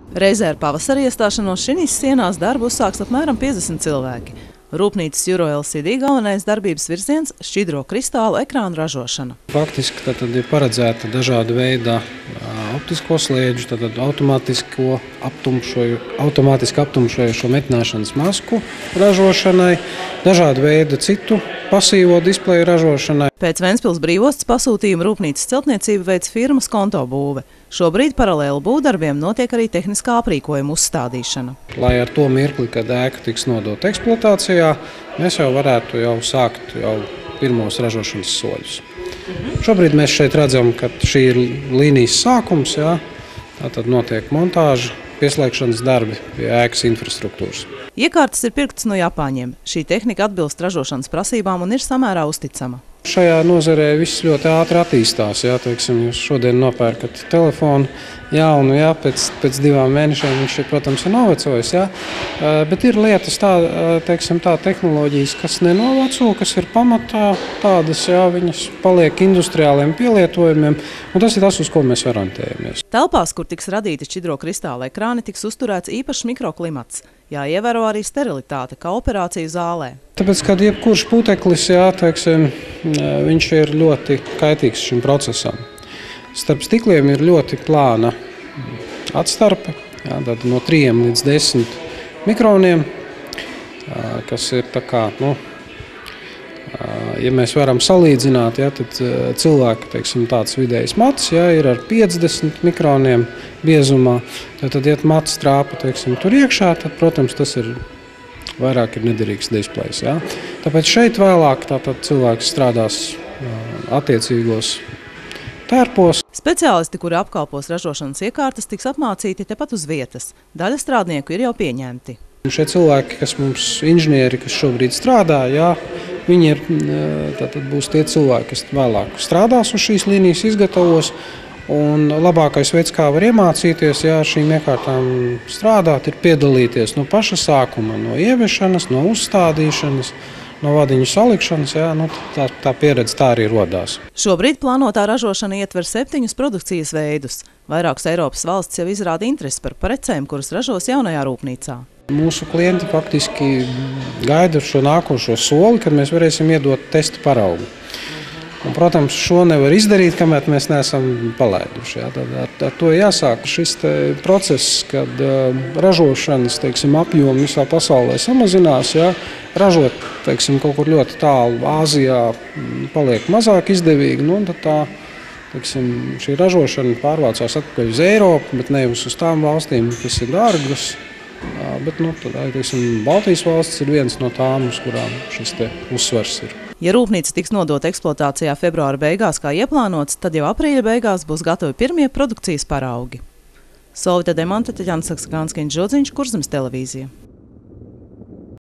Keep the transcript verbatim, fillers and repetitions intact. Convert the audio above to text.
Reizē ar pavasara iestāšanos šīs sienās darbu uzsāks apmēram piecdesmit cilvēki. Rūpnīcas Euro L C D galvenais darbības virziens – šķidro kristālu ekrānu ražošana. Faktiski tad ir paredzēta dažāda veida optisko slēdžu, tad automātisko aptumšoju, automātiski aptumšojošo metināšanas masku ražošanai, dažāda veida citu pasīvo displeju ražošanai. Pēc Ventspils brīvostas pasūtījuma rūpnīcas celtniecību veids firmas Konto būve. Šobrīd paralēli būvdarbiem notiek arī tehniskā aprīkojuma uzstādīšana. Lai ar to mirkli, kad ēka tiks nodota eksploatācijā, mēs jau varētu jau sākt jau pirmos ražošanas soļus. Mhm. Šobrīd mēs šeit redzam, ka šī ir līnijas sākums, jā, tātad notiek montāža, pieslēgšanas darbi pie ēkas infrastruktūras. Iekārtas ir pirktas no Japāņiem. Šī tehnika atbilst ražošanas prasībām un ir samērā uzticama. Šajā nozarē viss ļoti ātri attīstās. Jā, teiksim, jūs šodien nopērkat telefonu jaunu, jā, pēc, pēc divām mēnešiem viņš, protams, ir novecojis. Jā, bet ir lietas, tā, teiksim, tā tehnoloģijas, kas nenoveco, kas ir pamatā tādas, jā, viņas paliek industriāliem pielietojumiem, un tas ir tas, uz ko mēs orientējamies. Telpās, kur tiks radīti šķidro kristāla ekrāni, tiks uzturēts īpašs mikroklimats. Jāievēro arī sterilitāte, kā operāciju zālē. Tāpēc, kad jebkurš puteklis, jā, teiksim, viņš ir ļoti kaitīgs šim procesam. Starp stikliem ir ļoti plāna atstarpe, jā, no trījiem līdz desmit mikroniem, kas ir tā kā, nu, ja mēs varam salīdzināt, jā, tad cilvēka, teiksim, tāds vidējs mats, jā, ir ar piecdesmit mikroniem biezumā. Tad, ja mats trāpa, teiksim, tur iekšā, tad, protams, tas ir vairāk ir nederīgs displejs. Jā. Tāpēc šeit vēlāk tātad cilvēks strādās attiecīgos tērpos. Speciālisti, kuri apkalpos ražošanas iekārtas, tiks apmācīti tepat uz vietas. Daļa strādnieku ir jau pieņemti. Šie cilvēki, kas mums inženieri, kas šobrīd strādā, jā, viņi ir, tātad būs tie cilvēki, kas vēlāk strādās uz šīs līnijas, izgatavos. Un labākais veids, kā var iemācīties, jā, šīm iekārtām strādāt, ir piedalīties no paša sākuma, no ieviešanas, no uzstādīšanas, no vadiņu salikšanas, jā, nu, tā, tā pieredze tā arī rodās. Šobrīd plānotā ražošana ietver septiņus produkcijas veidus. Vairākas Eiropas valstis jau izrāda interesi par precēm, kuras ražos jaunajā rūpnīcā. Mūsu klienti faktiski gaida šo nākošo soli, kad mēs varēsim iedot testa paraugu. Un, protams, šo nevar izdarīt, kamēr mēs neesam palaiduši. Jā. Tad ar, ar to jāsāk šis process, kad uh, ražošanas, teiksim, apjomi visā pasaulē samazinās. Jā. Ražot, teiksim, kaut kur ļoti tālu Āzijā paliek mazāk izdevīgi. Nu, tad tā, teiksim, šī ražošana pārvācās atpakaļ uz Eiropu, bet nevis uz tām valstīm, kas ir dārgas. Jā, bet, nu, tad, teiksim, Baltijas valsts ir viens no tām, uz kurām šis te uzsvars ir. Ja rūpnīca tiks nodota eksploatācijā februāra beigās kā ieplānots, tad jau aprīļa beigās būs gatavi pirmie produkcijas paraugi. Solvita Demante, Taģana Saksagānskiņš, Žodziņš, Kurzemes televīzija.